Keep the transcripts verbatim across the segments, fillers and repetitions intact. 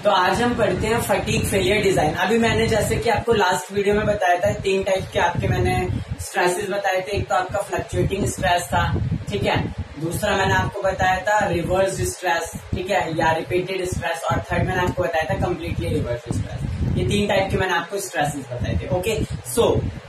तो आज हम पढ़ते हैं फटीग फेलियर डिजाइन। अभी मैंने जैसे कि आपको लास्ट वीडियो में बताया था, तीन टाइप के आपके मैंने स्ट्रेसेस बताए थे। एक तो आपका फ्लक्चुएटिंग स्ट्रेस था, ठीक है। दूसरा मैंने आपको बताया था रिवर्स स्ट्रेस, ठीक है, या रिपीटेड स्ट्रेस। और थर्ड मैंने आपको बताया था कम्प्लीटली रिवर्स स्ट्रेस। ये तीन टाइप के मैंने आपको स्ट्रेसेस बताए थे। ओके, सो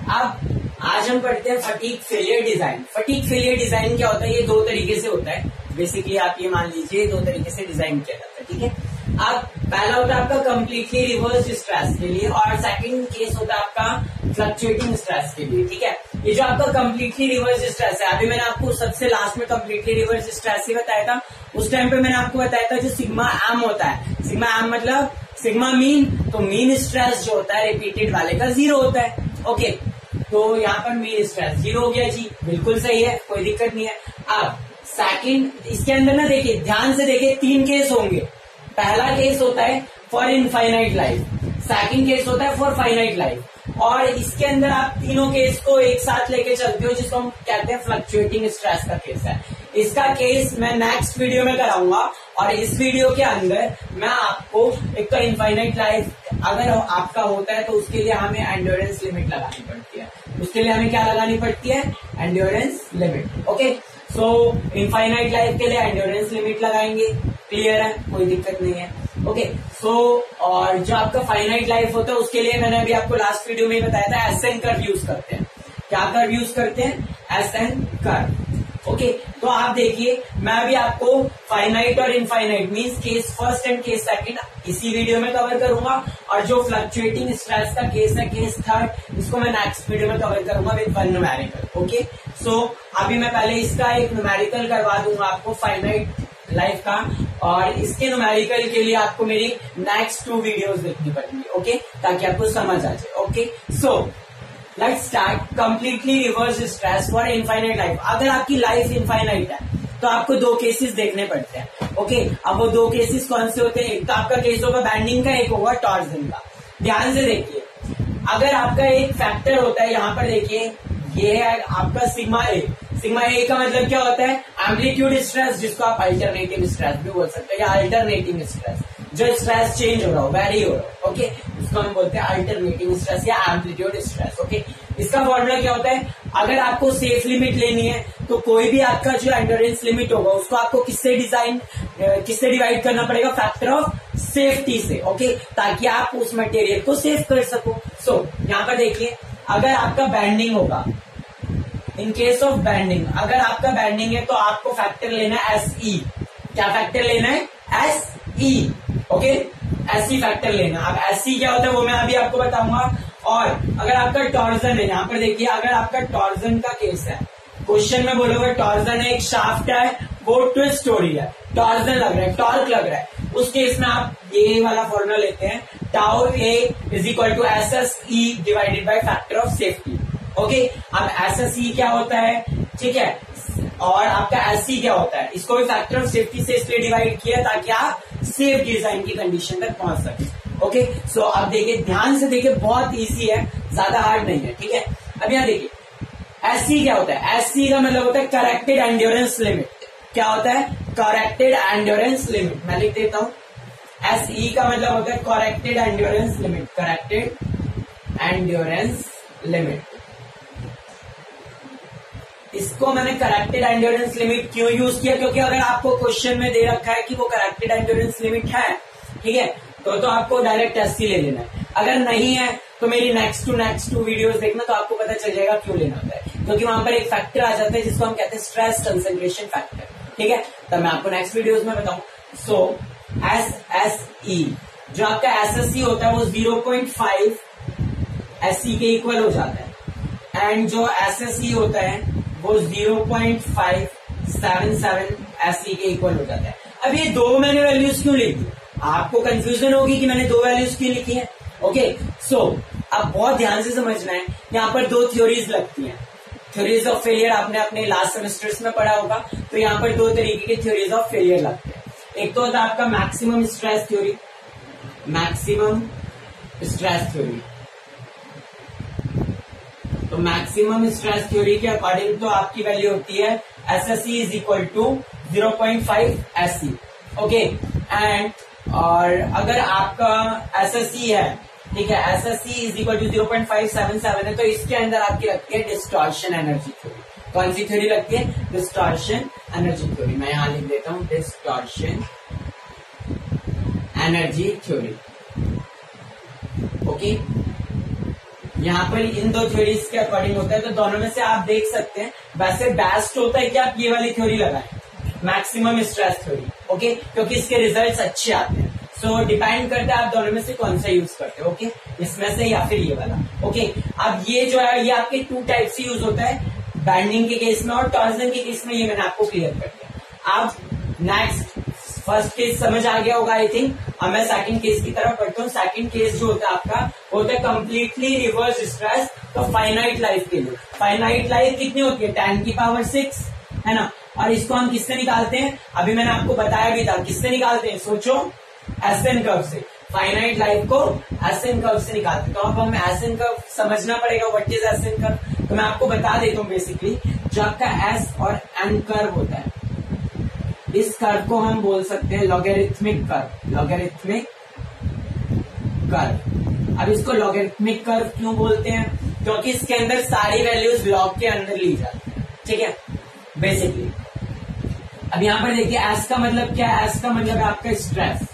अब आज हम पढ़ते हैं fatigue failure design. Fatigue failure design क्या होता है? ये दो तरीके से होता है। बेसिकली आप ये मान लीजिए दो तरीके से डिजाइन किया जाता है, ठीक है। अब पहला होता है आपका कम्प्लीटली रिवर्स स्ट्रेस के लिए, और सेकंड केस होता है आपका फ्लक्चुएटिंग स्ट्रेस के लिए, ठीक है। ये जो आपका कम्प्लीटली रिवर्स स्ट्रेस है, अभी मैंने आपको सबसे लास्ट में कम्प्लीटली रिवर्स स्ट्रेस ही बताया था। उस टाइम पे मैंने आपको बताया था जो सिग्मा एम होता है, सिग्मा एम मतलब सिग्मा मीन, तो मीन स्ट्रेस जो होता है रिपीटेड वाले का जीरो होता है। ओके, तो यहाँ पर मीन स्ट्रेस जीरो हो गया जी, बिल्कुल सही है, कोई दिक्कत नहीं है। अब सेकंड, इसके अंदर ना देखिए, ध्यान से देखिए, तीन केस होंगे। पहला केस होता है for infinite life, second case होता है फॉर फाइनाइट लाइफ, और इसके अंदर आप तीनों केस को एक साथ लेके चलते हो, जिसको हम कहते हैं फ्लक्चुएटिंग स्ट्रेस का केस है। इसका केस मैं नेक्स्ट वीडियो में कराऊंगा, और इस वीडियो के अंदर मैं आपको एक तो इनफाइनाइट लाइफ अगर आपका होता है तो उसके लिए हमें एंड्योरेंस लिमिट लगानी पड़ती है। उसके लिए हमें क्या लगानी पड़ती है? Endurance limit. Okay, so infinite life के लिए एंड्योरेंस लिमिट लगाएंगे, क्लियर है, कोई दिक्कत नहीं है। ओके, सो और जो आपका फाइनाइट लाइफ होता है उसके लिए मैंने अभी आपको लास्ट वीडियो में बताया था एस एन कर्व यूज करते हैं। क्या कर्व यूज करते हैं? S N curve. ओके, तो आप देखिए, मैं अभी आपको फाइनाइट और infinite means case first and case second इसी वीडियो में कवर करूंगा, और जो फ्लक्चुएटिंग स्ट्रेस का केस है, केस थर्ड, इसको मैं नेक्स्ट वीडियो में कवर करूंगा with one numerical. Okay, so अभी मैं पहले इसका एक न्यूमेरिकल करवा दूंगा आपको फाइनाइट लाइफ का, और इसके न्यूमेरिकल के लिए आपको मेरी नेक्स्ट टू वीडियोस देखनी पड़ेंगी। ओके, ताकि आपको समझ आ जाए। Okay, so let's start completely reverse stress for infinite life. अगर आपकी लाइफ इनफाइनाइट है तो आपको दो केसेस देखने पड़ते हैं। ओके, अब वो दो केसेस कौन से होते हैं? एक तो आपका केस होगा बैंडिंग का, एक होगा टॉर्जन का। ध्यान से देखिए, अगर आपका एक फैक्टर होता है, यहाँ पर देखिए, ये है आपका सिग्मा ए। सिग्मा ए का मतलब क्या होता है? एम्पलीट्यूड स्ट्रेस, जिसको आप अल्टरनेटिंग स्ट्रेस भी बोल सकते हैं, या अल्टरनेटिंग स्ट्रेस, जो स्ट्रेस चेंज हो रहा हो, वेरी हो रहा हो। ओके, इसको हम बोलते हैं अल्टरनेटिंग स्ट्रेस या एम्पलीट्यूड स्ट्रेस। ओके, इसका फॉर्मूला क्या होता है? अगर आपको सेफ लिमिट लेनी है तो कोई भी आपका जो एंड्योरेंस लिमिट होगा उसको आपको किससे डिजाइन किससे डिवाइड करना पड़ेगा? फैक्टर ऑफ सेफ्टी से। ओके, ताकि आप उस मटेरियल को सेव कर सको। सो so, यहाँ पर देखिए, अगर आपका बैंडिंग होगा, इन केस ऑफ बैंडिंग, अगर आपका बैंडिंग है तो आपको फैक्टर लेना है एस ई। क्या फैक्टर लेना है? S E. Okay, S E factor लेना। अब एस ई क्या होता है वो मैं अभी आपको बताऊंगा। और अगर आपका टॉर्जन है, यहाँ पर देखिए, अगर आपका टॉर्जन का केस है, क्वेश्चन में बोलोगे टॉर्जन है, एक शाफ्ट है, वो ट्विस्ट हो रही है, टॉर्जन लग रहा है, टॉर्क लग रहा है, उस केस में आप ये वाला फॉर्मूला लेते हैं, tau A is equal to S S E divided by factor of safety. Okay, अब एस एस ई क्या होता है, ठीक है, और आपका एस सी क्या होता है, इसको भी फैक्टर ऑफ सेफ्टी से इसलिए डिवाइड किया ताकि आप सेफ डिजाइन की कंडीशन तक पहुंच सके। ओके, सो अब देखिए, ध्यान से देखिए, बहुत इजी है, ज्यादा हार्ड नहीं है, ठीक है। अब यहाँ देखिए, एस सी क्या होता है? एस सी का मतलब होता है करेक्टेड एंड्योरेंस लिमिट। क्या होता है? Corrected endurance limit. मैं लिख देता हूँ, एस ई का मतलब होता है corrected endurance limit, corrected endurance limit. इसको मैंने करेक्टेड एंड्योरेंस लिमिट क्यों यूज किया? क्योंकि अगर आपको क्वेश्चन में दे रखा है कि वो करेक्टेड एंड्योरेंस लिमिट है, ठीक है, तो तो आपको डायरेक्ट एस सी ले लेना है। अगर नहीं है तो मेरी next to next to videos देखना, तो आपको पता चल जाएगा क्यों लेना होता है। क्योंकि वहां पर एक फैक्टर आ जाता है जिसको हम कहते हैं स्ट्रेस कंसंट्रेशन फैक्टर, ठीक है, तो मैं आपको नेक्स्ट वीडियोस में बताऊं। सो एस एस ई, जो आपका एस एस सी होता है वो zero point five S C के इक्वल हो जाता है, एंड जो एस एस ई होता है वो zero point five seven seven S C के इक्वल हो जाता है। अब ये दो मैंने वैल्यूज क्यों लिखी? आपको कंफ्यूजन होगी कि मैंने दो वैल्यूज क्यों लिखी है। ओके, सो अब बहुत ध्यान से समझना है, यहाँ पर दो थ्योरीज लगती हैं। थ्योरीज ऑफ फेलियर आपने अपने लास्ट सेमेस्टर्स में पढ़ा होगा, तो यहाँ पर दो तरीके के थ्योरीज ऑफ फेलियर लगते हैं। एक तो होता है आपका maximum stress theory, maximum stress theory. तो मैक्सिमम स्ट्रेस थ्योरी के अकॉर्डिंग तो आपकी वैल्यू होती है S S C is equal to zero point five S C. Okay, and और अगर आपका एस एस सी है, ठीक है, S S C is equal to zero point five seven seven है, तो इसके अंदर आपकी लगती है डिस्टॉर्शन एनर्जी थ्योरी। कौन सी थ्योरी लगती है? Distortion energy theory. मैं यहां लिख देता हूं डिस्टॉर्शन एनर्जी थ्योरी। ओके, यहाँ पर इन दो थ्योरीज के अकॉर्डिंग होता है, तो दोनों में से आप देख सकते हैं। वैसे बेस्ट होता है कि आप ये वाली थ्योरी लगाएं, मैक्सिमम स्ट्रेस थ्योरी, ओके, क्योंकि इसके रिजल्ट्स अच्छे आते हैं। सो so, डिपेंड करता है आप दोनों में से कौन सा यूज करते हो, ओके, इसमें से या फिर ये वाला, ओके। अब ये जो है ये आपके टू टाइप से यूज होता है, बैंडिंग के केस में और टॉर्जन के केस में। ये मैंने आपको क्लियर कर दिया। अब नेक्स्ट फर्स्ट केस समझ आ गया होगा आई थिंक। अब मैं सेकंड केस की तरफ बढ़ता हूँ। सेकंड केस जो होता है आपका होता है कंप्लीटली रिवर्स स्ट्रेस, तो फाइनाइट लाइफ के लिए। फाइनाइट लाइफ कितनी होती है? टेन की पावर सिक्स, है ना। और इसको हम किससे निकालते हैं? अभी मैंने आपको बताया भी था, किससे निकालते हैं? सोचो, एस एन कर्व से। फाइनाइट लाइफ को एस एन कर्व से निकालते हैं। तो अब हमें एस एन कर्व समझना पड़ेगा। What is S N curve? तो मैं आपको बता देता हूँ। बेसिकली जो आपका एस और एन कर्व होता है, इस कर्व को हम बोल सकते हैं लॉगरिथमिक कर्व। Logarithmic curve. अब इसको लॉगरिथमिक कर्व क्यों बोलते हैं? क्योंकि इसके अंदर सारी वैल्यूज लॉग के अंदर ली जाती है, ठीक है, बेसिकली। अब यहां पर देखिए, एस का मतलब क्या है? एस का मतलब है आपका स्ट्रेस,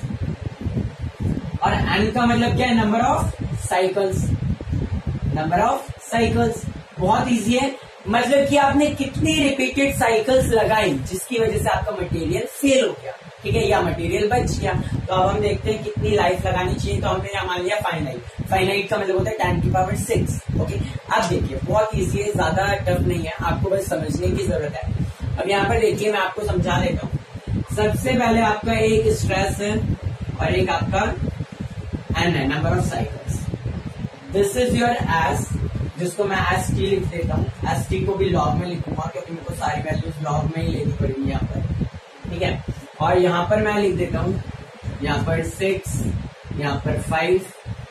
और एन का मतलब क्या है? Number of cycles. Number of cycles बहुत इजी है, मतलब कि आपने कितनी रिपीटेड साइकिल्स लगाई जिसकी वजह से आपका मटेरियल फेल हो गया, ठीक है, या मटेरियल बच गया। तो अब हम देखते हैं कितनी लाइफ लगानी चाहिए। तो हमने यहाँ मान लिया फाइनाइट। फाइनाइट का मतलब होता है टेन की पावर सिक्स, ओके। अब देखिए बहुत इजी है, ज्यादा टफ नहीं है, आपको बस समझने की जरूरत है। अब यहाँ पर देखिए मैं आपको समझा देता हूँ। सबसे पहले आपका एक स्ट्रेस है और एक आपका एन है, number of cycles. This is your S, जिसको मैं एस टी लिख देता हूँ। एस टी को भी लॉग में लिखूंगा क्योंकि मेरे को सारी वैल्यूज लॉग में ही लेनी पड़ेगी यहाँ पर, ठीक है। और यहाँ पर मैं लिख देता हूँ, यहाँ पर सिक्स, यहाँ पर फाइव,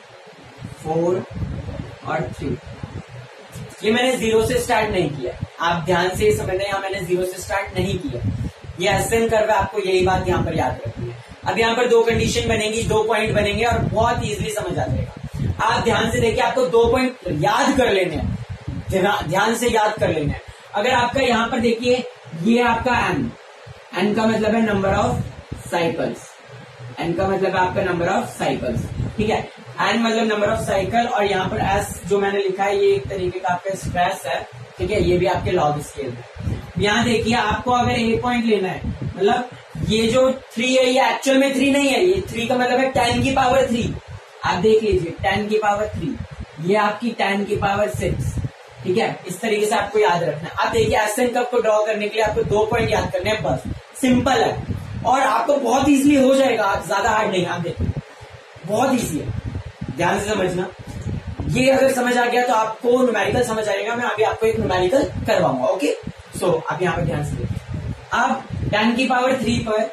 फोर और थ्री। ये मैंने जीरो से स्टार्ट नहीं किया, आप ध्यान से समझना, यहाँ मैंने जीरो से स्टार्ट नहीं किया। ये एस एन कर्व है, आपको यही बात यहाँ पर याद रखनी है। अब यहाँ पर दो कंडीशन बनेगी, दो पॉइंट बनेंगे और बहुत इजीली समझ आ जाएगा। आप ध्यान से देखिए, आपको दो पॉइंट याद कर लेने हैं, ध्यान से याद कर लेने हैं। अगर आपका यहाँ पर देखिए, ये आपका एन, एन का मतलब है नंबर ऑफ साइकिल्स। एन का मतलब है आपका नंबर ऑफ साइकिल्स, ठीक है। एन मतलब नंबर ऑफ साइकिल, और यहाँ पर एस जो मैंने लिखा है ये एक तरीके का आपका स्ट्रेस है, ठीक है। ये भी आपके लॉग स्केल है। यहाँ देखिए, आपको अगर ए पॉइंट लेना है, मतलब ये जो थ्री है ये एक्चुअल में थ्री नहीं है, ये थ्री का मतलब है टेन की पावर थ्री। आप देख लीजिए, टेन की पावर थ्री, ये आपकी टेन की पावर सिक्स, ठीक है। इस तरीके से आपको याद रखना है। आप देखिए, एस एन कर्व को ड्रॉ करने के लिए आपको दो पॉइंट याद करने हैं, बस सिंपल है और आपको बहुत इजीली हो जाएगा, ज्यादा हार्ड नहीं। आप देखिए बहुत इजी है, ध्यान से समझना। ये अगर समझ आ गया तो आपको न्यूमेरिकल समझ आएगा। मैं अभी आपको एक न्यूमेरिकल करवाऊंगा, ओके। सो आप यहाँ पर ध्यान से देखिए। अब टेन की पावर थ्री पर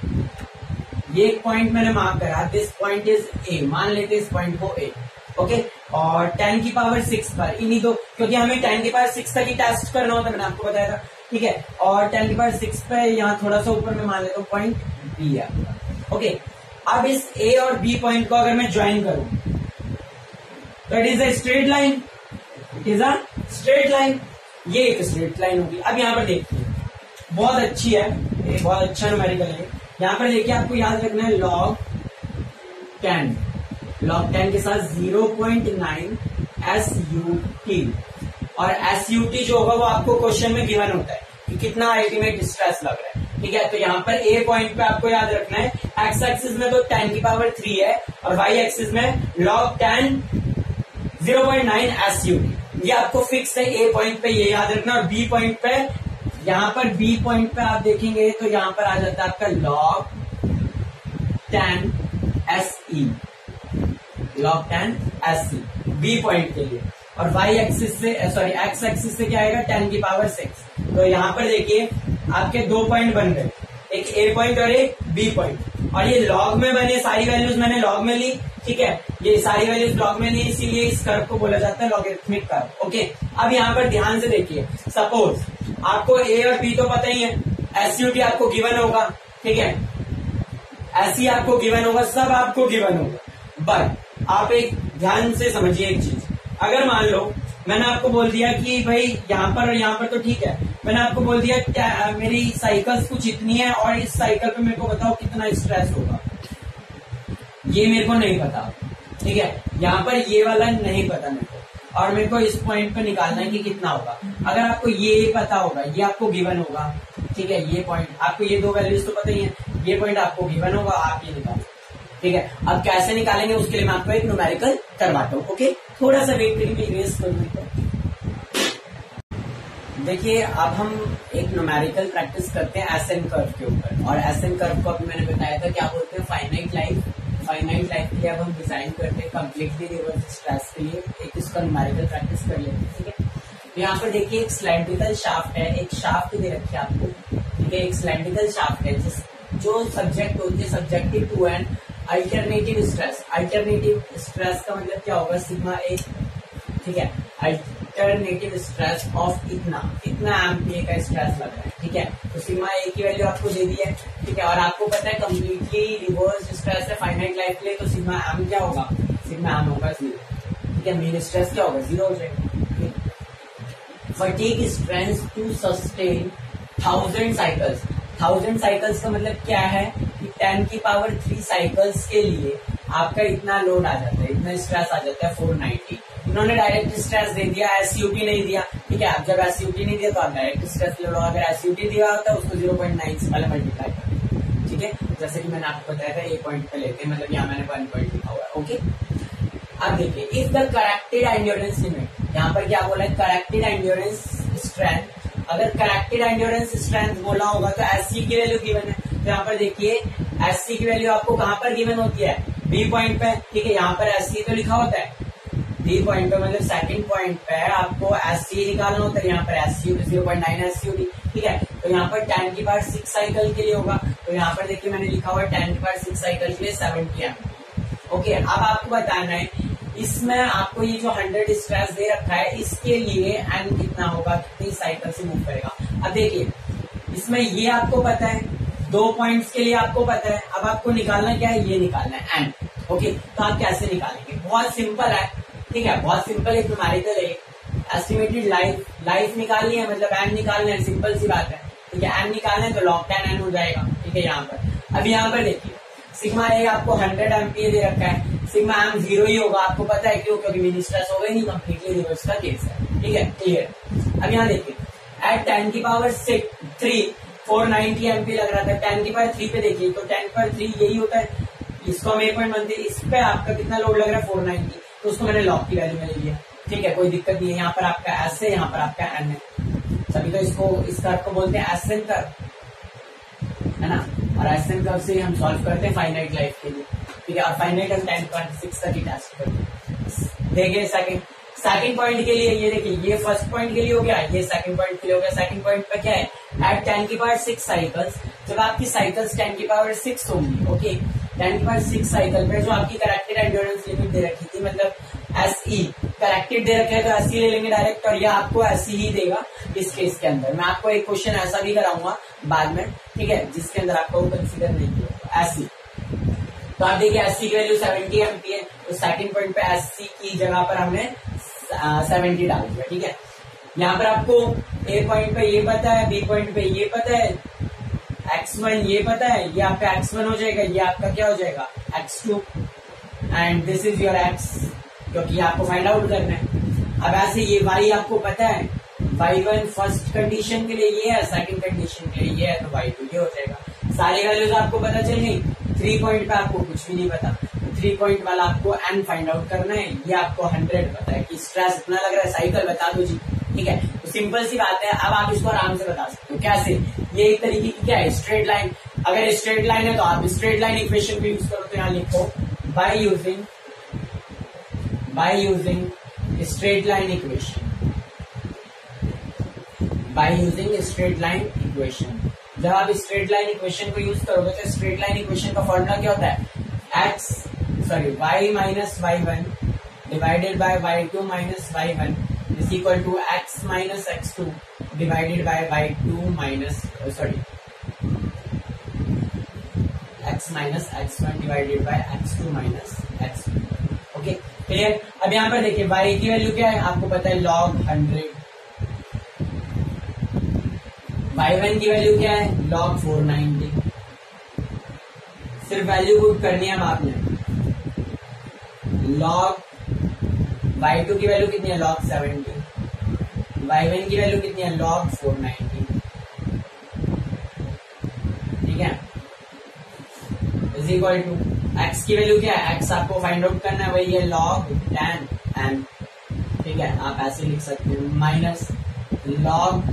ये एक पॉइंट मैंने मार्क करा, दिस पॉइंट इज ए, मान लेते इस पॉइंट को ए, ओके। और टेन की पावर सिक्स पर इन्हीं दो, क्योंकि हमें टेन की पावर सिक्स तक ही टेस्ट करना होता है, मैंने आपको बताया था, ठीक है। और टेन की पावर सिक्स पे यहाँ थोड़ा सा ऊपर में मान लेता हूँ पॉइंट बी है, ओके। अब इस ए और बी पॉइंट को अगर मैं ज्वाइन करूं तो it is a straight line, it is a straight line, ये एक स्ट्रेट लाइन होगी। अब यहाँ पर देखिए, बहुत अच्छी है, ये बहुत अच्छा न्यूमेरिकल है। यहाँ पर देखिए, आपको याद रखना है लॉग टेन, लॉग टेन के साथ zero point nine S U T, और एस यू टी जो होगा वो आपको क्वेश्चन में गिवन होता है कि कितना अल्टीमेट स्ट्रेस लग रहा है, ठीक है। तो यहाँ पर ए पॉइंट पे आपको याद रखना है, एक्स एक्सिस में तो टेन की पावर थ्री है और वाई एक्सिस में log ten zero point nine S U T, ये आपको फिक्स है। ए पॉइंट पे ये याद रखना, और बी पॉइंट पे, यहाँ पर बी पॉइंट पे आप देखेंगे तो यहाँ पर आ जाता है आपका log ten S E, log ten S C B point के लिए। और वाई एक्सिस से, सॉरी एक्स एक्सिस से क्या आएगा, टेन की पावर सिक्स। तो यहाँ पर देखिए आपके दो पॉइंट बन गए, एक ए पॉइंट और एक बी पॉइंट, और ये लॉग में बने, सारी वैल्यूज मैंने लॉग में ली, ठीक है। ये सारी वैल्यूज लॉग में ली, इसीलिए इस कर्व को बोला जाता है लॉगरिथमिक कर्व, ओके। अब यहाँ पर ध्यान से देखिए, सपोज आपको ए और बी तो पता ही है, एस यू टी आपको गिवन होगा, ठीक है। ऐसी आपको गिवन होगा, सब आपको गिवन होगा। बट आप एक ध्यान से समझिए एक चीज, अगर मान लो मैंने आपको बोल दिया कि भाई यहाँ पर और यहाँ पर तो ठीक है, मैंने आपको बोल दिया क्या मेरी साइकिल्स कुछ इतनी है और इस साइकिल पे मेरे को बताओ कितना स्ट्रेस होगा, ये मेरे को नहीं पता, ठीक है, यहाँ पर ये वाला नहीं पता मेरे को, और मेरे को इस पॉइंट पे निकालना है कि कितना होगा। अगर आपको ये पता होगा, ये आपको गिवन होगा, ठीक है, ये पॉइंट आपको, ये दो वैल्यूज तो पता ही है, ये पॉइंट आपको गिवन होगा, आप ये निकालो, ठीक है। अब कैसे निकालेंगे उसके लिए मैं आपको एक न्यूमेरिकल करवाता हूँ, ओके, थोड़ा सा वेट करिए, इरेज कर दूं। देखिए अब हम एक न्यूमेरिकल प्रैक्टिस करते हैं एस एन कर्व के ऊपर, और एस एन कर्व को अभी मैंने बताया था क्या बोलते हैं, फाइनाइट लाइफ। फाइनाइट लाइफ के लिए अब हम डिजाइन करते हैं कम्प्लीटली रिवर्स स्ट्रेस के लिए, एक इसका न्यूमेरिकल प्रैक्टिस कर लेते हैं, ठीक है। तो यहाँ पर देखिए एक सिलेंड्रिकल शाफ्ट है, एक शाफ्ट दे रखी है आपको, ठीक है, एक सिलेंड्रिकल शाफ्ट है जिस जो सब्जेक्ट होती है subjective to an alternative stress. Alternative stress का मतलब क्या होगा, सिग्मा ए, ठीक है, अल्टरनेटिव स्ट्रेस ऑफ इतना इतना एम्पियर का स्ट्रेस लग रहा है, ठीक है। तो सिग्मा ए की वैल्यू आपको दे दी है, ठीक है, और आपको पता है कम्प्लीटली रिवर्स स्ट्रेस है फाइनाइट लाइफ के लिए, तो सिग्मा एम क्या होगा, सिग्मा एम होगा जीरो, ठीक है, मीन स्ट्रेस क्या होगा, जीरो हो जाएगा। Fatigue strength to sustain thousand cycles. Thousand cycles का मतलब क्या है कि टेन की पावर थ्री साइकिल्स के लिए आपका इतना लोड आ जाता है, इतना स्ट्रेस आ जाता है फोर नाइंटी। इन्होंने डायरेक्ट स्ट्रेस दे दिया, एसयूटी नहीं दिया, ठीक है। आप जब एसयूटी नहीं दिया तो आप डायरेक्ट स्ट्रेस ले लो, अगर एसयूटी दिया होता है उसको जीरो पॉइंट नाइन से पहले मल्टीप्लाई कर, ठीक है, जैसे कि मैंने आपको बताया था एक पॉइंट पे लेते हैं, मतलब यहाँ मैंने वन पॉइंट लिखा हुआ है, ओके। अब देखिए if the corrected endurance limit, यहाँ पर क्या बोला है, करेक्टेड एंड्योरेंस स्ट्रेंथ, अगर करेक्टेड एंड्योरेंस स्ट्रेंथ बोला होगा तो एससी की वैल्यू गिवन है, तो यहाँ पर देखिए एससी की वैल्यू आपको कहाँ पर गिवन होती है, बी पॉइंट पे, ठीक है, यहाँ पर एससी तो लिखा होता है, बी पॉइंट पे मतलब सेकंड पॉइंट पे आपको एससी निकालना होता है, यहाँ पर SC zero point nine SUT, ठीक है। तो यहाँ पर टेन की पावर सिक्स साइकिल के लिए होगा, तो यहाँ पर देखिए मैंने लिखा हुआ है टेन की पावर सिक्स साइकिल के लिए सेवेंटी एम, ओके। अब आपको बताना है इसमें आपको ये जो हंड्रेड स्ट्रेस दे रखा है इसके लिए एन कितना होगा, कितनी साइकिल से मूव करेगा। अब देखिए इसमें ये आपको पता है, दो पॉइंट्स के लिए आपको पता है, अब आपको निकालना क्या है, ये निकालना है एन, ओके। तो आप कैसे निकालेंगे, बहुत सिंपल है, ठीक है, बहुत सिंपल एक न्यूमेरिकल है, एस्टिमेटेड लाइफ लाइफ निकालनी है, मतलब एन निकालना है, सिंपल सी बात है, ठीक है, एन निकालना है तो लॉग टेन एन हो जाएगा, ठीक है। यहाँ पर अब यहाँ पर देखिए सिग्मा ए आपको हंड्रेड एम्पियर दे रखा है, सिग्मा एम जीरो ही होगा, आपको पता है क्यों, क्योंकि मीन स्ट्रेस होगा ही नहीं, कम्प्लीटली रिवर्स का केस है, ठीक है, क्लियर। अब यहाँ देखिए एट टेन की power six three four ninety MP लग रहा था, टेन की पावर थ्री पे देखिए तो टेन की पावर थ्री यही होता है, इसको हम एक पॉइंट मानते हैं, इस पे आपका कितना लोड लग रहा है फोर नाइनटी, तो उसको मैंने लॉग की वैल्यू में ले लिया, ठीक है, कोई दिक्कत नहीं है। यहाँ पर आपका एस है, यहाँ पर आपका एन है, सभी तो इसको इस कर्व को बोलते हैं एस एन कर्व, है ना, और एस एन कर्व से हम सॉल्व करते हैं फाइनाइट लाइफ के लिए, ठीक है, और फाइनाइट हम टेन पॉइंट सिक्स तक ही टेस्ट करते हैं। देखिए सेकंड सेकंड पॉइंट के लिए ये देखिए, ये फर्स्ट पॉइंट के लिए हो गया, ये सेकंड पॉइंट के लिए हो गया। सेकंड पॉइंट पे क्या है, एट टेन की पावर सिक्स साइकिल्स, जब आपकी साइकिल्स टेन की पावर सिक्स होंगी, ओके, टेन की पावर सिक्स साइकिल पे जो आपकी करेक्टेड एंड्योरेंस लिमिट दे रखी थी, मतलब एस ई करेक्टेड दे रखे है, तो एस ई ले लेंगे डायरेक्ट, और ये आपको एस ई ही देगा इस केस के अंदर। मैं आपको एक क्वेश्चन ऐसा भी कराऊंगा बाद में, ठीक है, जिसके अंदर आपको कंसिडर नहीं किया एस ई। तो आप देखिए एस सी की वैल्यू सेवेंटी एमपी है, तो सेकंड पॉइंट पे एस सी की जगह पर हमने सेवेंटी डाल दिया, ठीक है। यहाँ पर आपको ए पॉइंट पे ये पता है, बी पॉइंट पे ये पता है, एक्स वन ये पता है, ये आपका एक्स वन हो जाएगा, ये आपका क्या हो जाएगा X two, and this is your X, क्योंकि आपको फाइंड आउट करना है। अब ऐसे ये वाई आपको पता है, वाई वन फर्स्ट कंडीशन के लिए ये है, सेकंड कंडीशन के लिए ये है, तो वाई टू ये हो जाएगा। सारी वैल्यूज आपको पता चल गई। थ्री पॉइंट पे आपको कुछ भी नहीं पता, थ्री पॉइंट वाला आपको एन फाइंड आउट करना है, ये आपको हंड्रेड पता है कि स्ट्रेस इतना लग रहा है, साइकिल बता दो जी, ठीक है। तो सिंपल सी बात है, अब आप इसको आराम से बता सकते हो कैसे, ये एक तरीके की क्या है स्ट्रेट लाइन, अगर स्ट्रेट लाइन है तो आप स्ट्रेट लाइन इक्वेशन भी यूज करो, तो यहाँ लिखो by using by using straight line equation, by using straight line equation. जब आप स्ट्रेट लाइन इक्वेशन को यूज करोगे तो स्ट्रेट लाइन इक्वेशन का फॉर्मूला क्या होता है, X sorry Y minus Y one divided by Y two minus Y one is equal to X minus X two divided by Y two minus sorry X minus X one divided by X two minus X two. Okay clear. अब यहाँ पर देखिए y की value क्या है, आपको पता है लॉग हंड्रेड, वाई वन की वैल्यू क्या है लॉग फोर नाइनटी। सिर्फ वैल्यू पुट करनी है आपने, लॉग वाई टू की वैल्यू कितनी है लॉग सेवेंटी, वाई वन की वैल्यू कितनी है लॉग फोर नाइनटी। ठीक है, इज इक्वल टू x की वैल्यू क्या है, x आपको फाइंड आउट करना है, वही है लॉग टेन एन। ठीक है, आप ऐसे लिख सकते हो माइनस लॉग,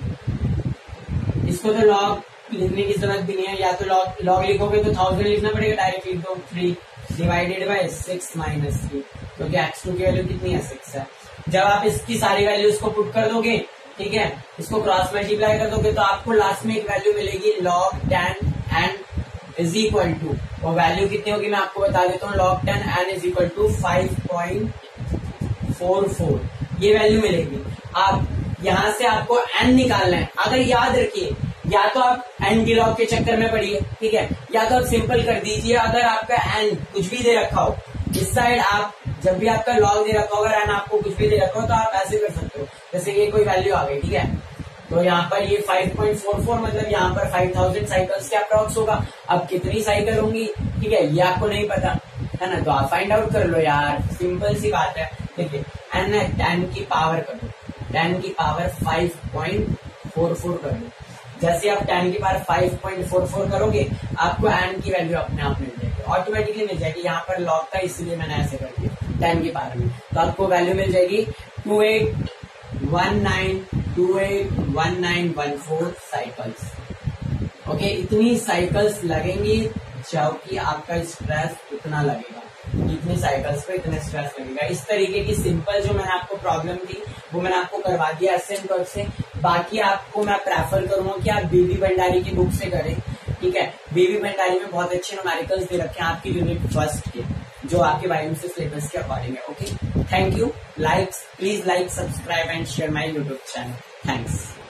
इसको तो लॉग लिखने की जरूरत भी नहीं है, या तो लॉग लॉग लिखोगे तो थाउजेंड लिखना पड़ेगा, डायरेक्ट लिख दो three divided by six minus three, क्योंकि एक्स टू की वैल्यू कितनी है सिक्स है। जब आप इसकी सारी वैल्यूज को पुट कर दोगे, ठीक है, इसको क्रॉस मल्टीप्लाई कर दोगे तो आपको लास्ट में एक वैल्यू मिलेगी log ten N is equal to, और वैल्यू कितनी होगी मैं आपको बता देता हूँ, log ten N is equal to five point four four, ये वैल्यू मिलेगी। आप यहां से आपको एन निकालना है। अगर याद रखिए, या तो आप एन की लॉग के चक्कर में पड़िए, ठीक है, या तो आप सिंपल कर दीजिए। अगर आपका एन कुछ भी दे रखा हो, इस साइड आप जब भी आपका लॉग दे रखा हो, अगर एन आपको कुछ भी दे रखा हो तो आप ऐसे कर सकते हो, जैसे ये कोई वैल्यू आ गई, ठीक है, तो यहाँ पर ये फाइव पॉइंट फोर फोर मतलब यहाँ पर फाइव थाउजेंड साइकिल्स के अप्रॉक्स होगा। अब कितनी साइकिल होंगी, ठीक है, ये आपको नहीं पता है ना, तो आप फाइंड आउट कर लो यार, सिंपल सी बात है। देखिए एन है, टेन की पावर कर दो, टेन की power five point four four कर दो। जैसे आप टेन की power five point four four करोगे, आपको एन की वैल्यू अपने आप मिल जाएगी, ऑटोमेटिकली मिल जाएगी। यहाँ पर लॉग था इसलिए मैंने ऐसे कर दिया टेन की पावर में, तो आपको वैल्यू मिल जाएगी two eight one nine two eight one nine one four cycles. Okay, इतनी साइकिल्स लगेंगी जबकि आपका स्ट्रेस उतना लगेगा, इतनी साइकिल्स पे इतना स्ट्रेस लगेगा। इस तरीके की सिंपल जो मैंने आपको प्रॉब्लम दी वो मैंने आपको करवा दिया एसेंट वर्क से। बाकी आपको मैं प्रेफर करूंगा कि आप बीबी भंडारी की बुक से करें, ठीक है, बीबी भंडारी में बहुत अच्छे न्यूमेरिकल्स दे रखे हैं आपकी यूनिट फर्स्ट के, जो आपके बायोलॉजी सिलेबस के अकॉर्डिंग है। Okay, thank you, likes please like subscribe and share my YouTube channel, thanks.